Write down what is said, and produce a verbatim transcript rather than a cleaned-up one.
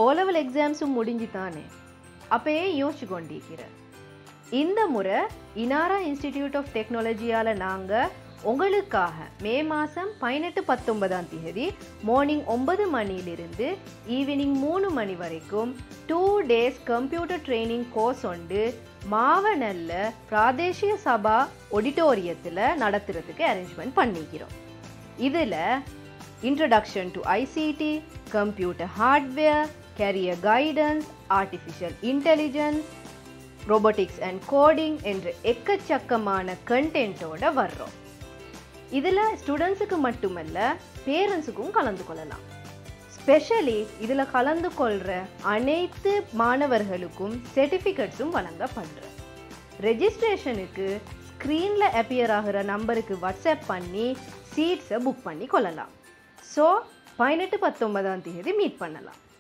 O level எக்ஸாம்ஸும் முடிஞ்சு தானே அப்பயே யோசிச்சு கொண்டிருக்கிற இந்த முறை இனாரா இன்ஸ்டிடியூட் ஆஃப் டெக்னாலஜியால் நாங்கள் உங்களுக்காக மே மாதம் பதினெட்டு பத்தொன்பதாம் தேதி மார்னிங் ஒன்பது மணியிலிருந்து ஈவினிங் மூணு மணி வரைக்கும் two days computer training course ஒன்று மாவனல்ல பிராதேசிய சபா ஆடிட்டோரியத்தில் நடத்துறதுக்கு அரேஞ்ச்மெண்ட் பண்ணிக்கிறோம். இதில் introduction to ICT, computer hardware, career guidance, artificial intelligence, robotics and coding என்ற எக்கச்சக்கமான கண்டென்ட்டோட வர்றோம். இதில் ஸ்டூடெண்ட்ஸுக்கு மட்டுமல்ல பேரண்ட்ஸுக்கும் கலந்து கொள்ளலாம். ஸ்பெஷலி இதில் கலந்து கொள்கிற அனைத்து மாணவர்களுக்கும் சர்டிஃபிகேட்ஸும் வழங்கப்படுற. ரெஜிஸ்ட்ரேஷனுக்கு ஸ்க்ரீனில் அப்பியர் ஆகிற நம்பருக்கு வாட்ஸ்அப் பண்ணி சீட்ஸை புக் பண்ணி கொள்ளலாம். ஸோ பதினெட்டு பத்தொன்பதாம் தேதி மீட் பண்ணலாம்.